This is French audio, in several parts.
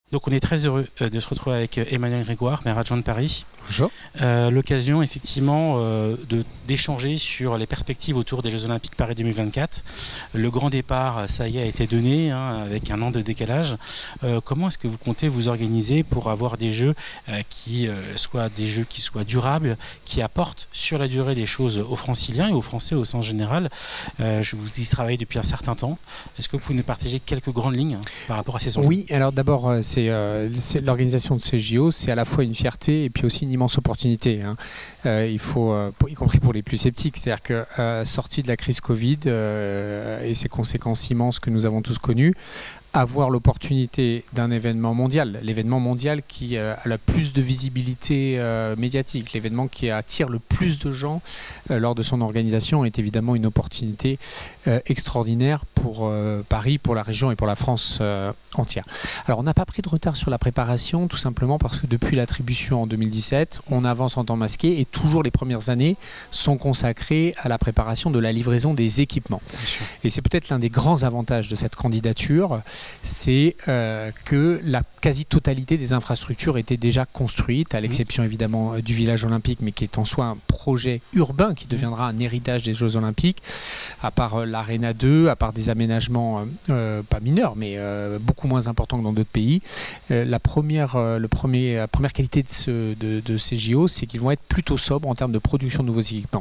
Donc on est très heureux de se retrouver avec Emmanuel Grégoire, maire adjoint de Paris. Bonjour. L'occasion effectivement d'échanger sur les perspectives autour des Jeux Olympiques Paris 2024. Le grand départ, ça y est, a été donné avec un an de décalage. Comment est-ce que vous comptez vous organiser pour avoir des Jeux qui soient durables, qui apportent sur la durée des choses aux Franciliens et aux Français au sens général? Je vous y travaille depuis un certain temps. Est-ce que vous pouvez nous partager quelques grandes lignes par rapport à ces enjeux? Oui, alors d'abord, c'est l'organisation de ces JO, c'est à la fois une fierté et puis aussi une immense opportunité. Il faut, y compris pour les plus sceptiques, c'est-à-dire que sorti de la crise Covid et ses conséquences immenses que nous avons tous connues, avoir l'opportunité d'un événement mondial, l'événement mondial qui a la plus de visibilité médiatique, l'événement qui attire le plus de gens lors de son organisation est évidemment une opportunité extraordinaire pour Paris, pour la région et pour la France entière. Alors on n'a pas pris de retard sur la préparation, tout simplement parce que depuis l'attribution en 2017, on avance en temps masqué et toujours les premières années sont consacrées à la préparation de la livraison des équipements. Et c'est peut-être l'un des grands avantages de cette candidature, c'est que la quasi-totalité des infrastructures étaient déjà construites, à l'exception évidemment du village olympique, mais qui est en soi un projet urbain qui deviendra un héritage des Jeux Olympiques, à part l'Arena 2, à part des aménagements pas mineurs, mais beaucoup moins importants que dans d'autres pays. La première qualité de ces JO, c'est qu'ils vont être plutôt sobres en termes de production de nouveaux équipements.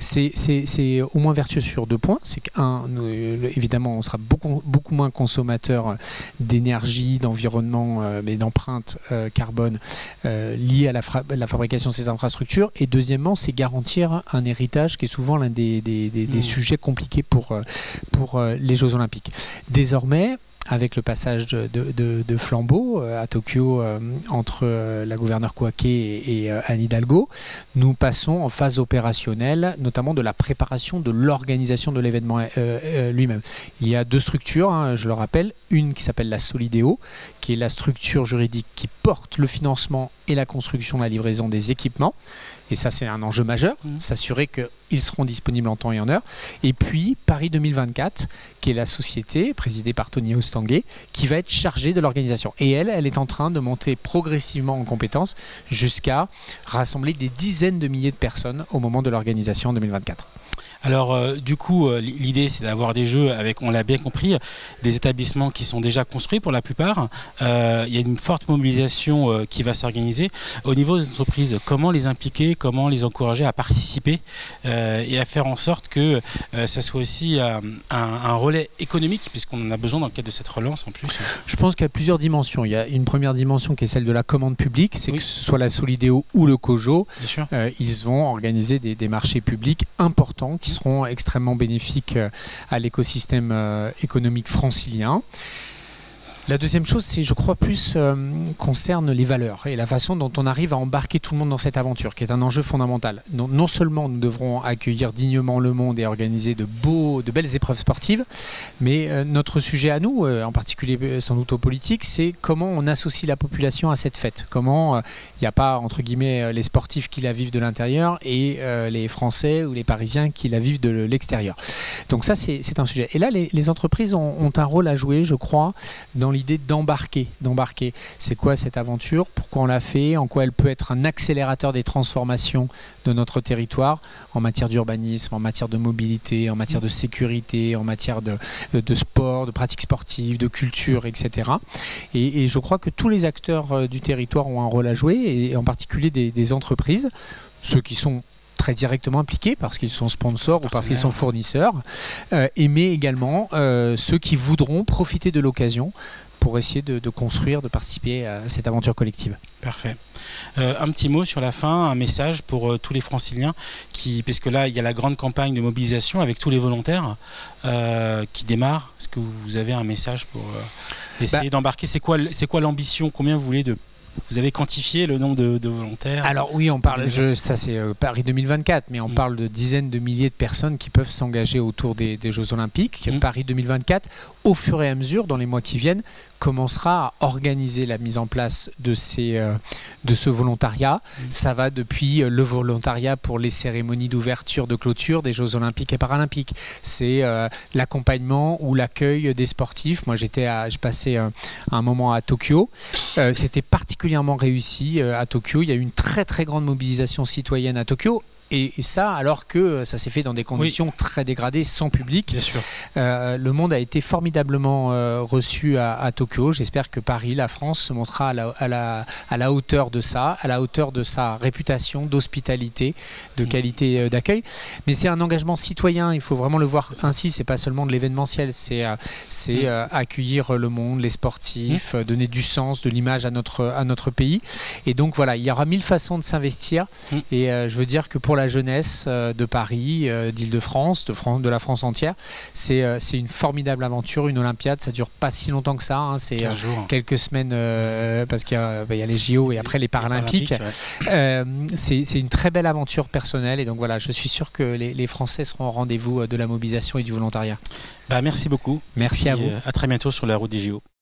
C'est au moins vertueux sur deux points. C'est qu'un, évidemment, on sera beaucoup moins consommateur d'énergie, d'environnement, mais d'empreinte carbone liée à la fabrication de ces infrastructures. Et deuxièmement, c'est garantir un héritage qui est souvent l'un des sujets compliqués pour les Jeux Olympiques. Désormais, avec le passage de flambeau à Tokyo entre la gouverneure Kouaké et Anne Hidalgo, nous passons en phase opérationnelle, notamment de la préparation de l'organisation de l'événement lui-même. Il y a deux structures, je le rappelle, une qui s'appelle la Solideo, qui est la structure juridique qui porte le financement et la construction, la livraison des équipements. Et ça, c'est un enjeu majeur, s'assurer qu'ils seront disponibles en temps et en heure. Et puis, Paris 2024, qui est la société présidée par Tony Estanguet, qui va être chargée de l'organisation. Et elle est en train de monter progressivement en compétences jusqu'à rassembler des dizaines de milliers de personnes au moment de l'organisation en 2024. Alors du coup, l'idée c'est d'avoir des jeux avec, on l'a bien compris, des établissements qui sont déjà construits pour la plupart. Il y a une forte mobilisation qui va s'organiser. Au niveau des entreprises, comment les impliquer, comment les encourager à participer et à faire en sorte que ça soit aussi un relais économique, puisqu'on en a besoin dans le cadre de cette relance en plus. Je pense qu'il y a plusieurs dimensions. Il y a une première dimension qui est celle de la commande publique, c'est que ce soit la Solideo ou le COJO, ils vont organiser des marchés publics importants qui seront extrêmement bénéfiques à l'écosystème économique francilien. La deuxième chose, c'est, je crois, plus concerne les valeurs et la façon dont on arrive à embarquer tout le monde dans cette aventure, qui est un enjeu fondamental. Non seulement nous devrons accueillir dignement le monde et organiser de belles épreuves sportives, mais notre sujet à nous, en particulier sans doute aux politiques, c'est comment on associe la population à cette fête. Comment il n'y a pas, entre guillemets, les sportifs qui la vivent de l'intérieur et les Français ou les Parisiens qui la vivent de l'extérieur. Donc ça, c'est un sujet. Et là, les entreprises ont un rôle à jouer, je crois, dans l'idée d'embarquer. C'est quoi cette aventure? Pourquoi on l'a fait? En quoi elle peut être un accélérateur des transformations de notre territoire en matière d'urbanisme, en matière de mobilité, en matière de sécurité, en matière de sport, de pratiques sportives, de culture, etc. Et je crois que tous les acteurs du territoire ont un rôle à jouer, et en particulier des entreprises, ceux qui sont très directement impliqués parce qu'ils sont sponsors ou parce qu'ils sont fournisseurs, mais également ceux qui voudront profiter de l'occasion pour essayer de construire, de participer à cette aventure collective. Parfait. Un petit mot sur la fin, un message pour tous les Franciliens, puisque là il y a la grande campagne de mobilisation avec tous les volontaires qui démarre. Est-ce que vous avez un message pour essayer d'embarquer? C'est quoi l'ambition? Combien vous voulez de Vous avez quantifié le nombre de volontaires? Alors oui, on parle, ça c'est Paris 2024, mais on parle de dizaines de milliers de personnes qui peuvent s'engager autour des Jeux Olympiques. Paris 2024, au fur et à mesure, dans les mois qui viennent, commencera à organiser la mise en place de ce volontariat. Ça va depuis le volontariat pour les cérémonies d'ouverture, de clôture des Jeux Olympiques et Paralympiques. C'est l'accompagnement ou l'accueil des sportifs. Moi, je passais un moment à Tokyo. C'était particulièrement réussi à Tokyo. Il y a eu une très très grande mobilisation citoyenne à Tokyo. Et ça, alors que ça s'est fait dans des conditions très dégradées, sans public. Bien sûr. Le monde a été formidablement reçu à Tokyo. J'espère que Paris, la France, se montrera à la hauteur de ça, à la hauteur de sa réputation d'hospitalité, de qualité d'accueil. Mais c'est un engagement citoyen, il faut vraiment le voir ainsi. C'est pas seulement de l'événementiel, c'est accueillir le monde, les sportifs, donner du sens, de l'image à notre pays. Et donc voilà, il y aura 1000 façons de s'investir. Et je veux dire que pour la jeunesse de Paris, d'Île-de-France, de la France entière, c'est une formidable aventure, une Olympiade. Ça dure pas si longtemps que ça, hein, c'est quelques semaines parce qu'il y a les JO et après les Paralympiques. C'est une très belle aventure personnelle et donc voilà, je suis sûr que les Français seront au rendez-vous de la mobilisation et du volontariat. Merci beaucoup. Merci à vous. À très bientôt sur la route des JO.